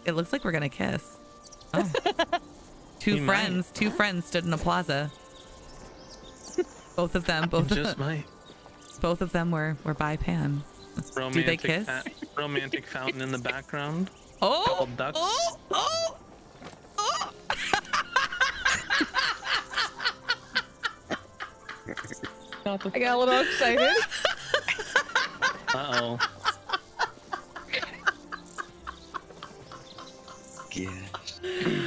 It looks like we're gonna kiss. Oh. Two friends stood in a plaza. Both of them both of them were by Pan. Do they kiss? Romantic fountain in the background. Oh! Couple ducks. Oh! Oh! Oh! I got a little excited. Uh-oh. Yes.